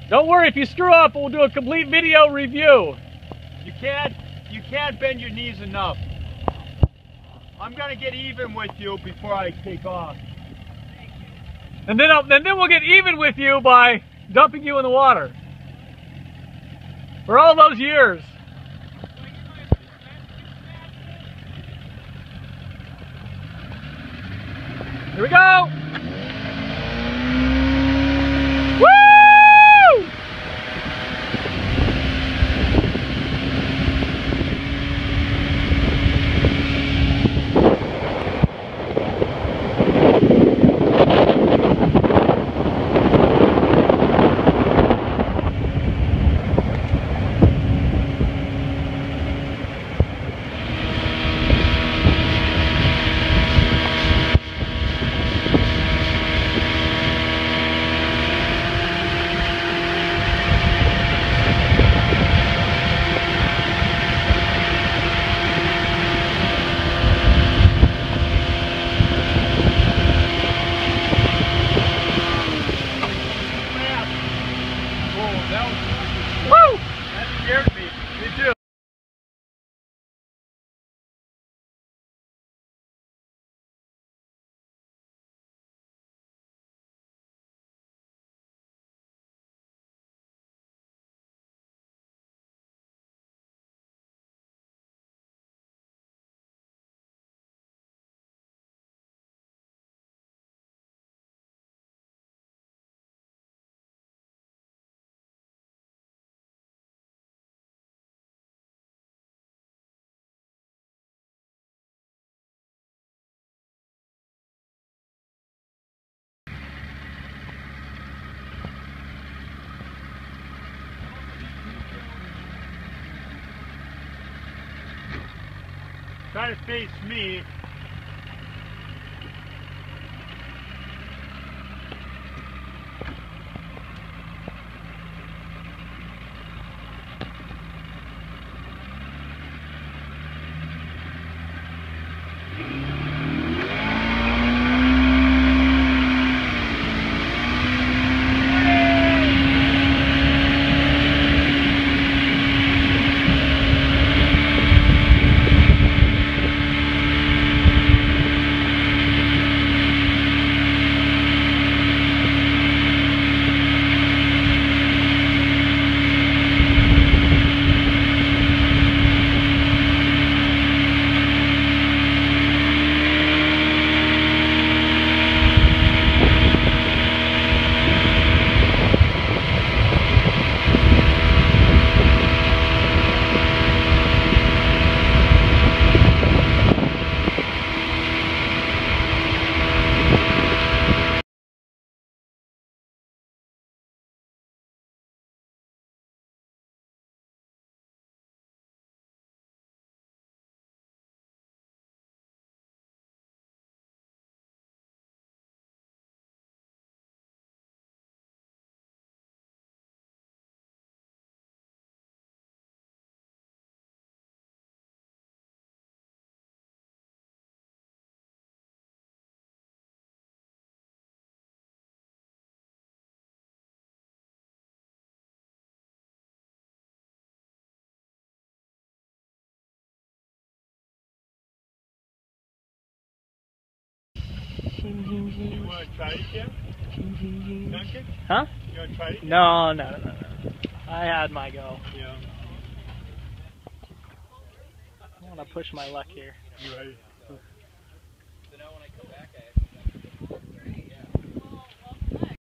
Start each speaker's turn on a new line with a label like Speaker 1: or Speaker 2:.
Speaker 1: Don't worry, if you screw up, we'll do a complete video review.
Speaker 2: You can't bend your knees enough. I'm gonna get even with you before I take off.
Speaker 1: And then we'll get even with you by dumping you in the water. For all those years. Here we go! Woo! Woo!
Speaker 2: That scared me. Me too. Try to face me. You want to try it again? Duncan?
Speaker 1: Huh?
Speaker 2: You want to try it again?
Speaker 1: No. I had my go.
Speaker 2: Yeah.
Speaker 1: I want to push my luck here.
Speaker 2: You ready?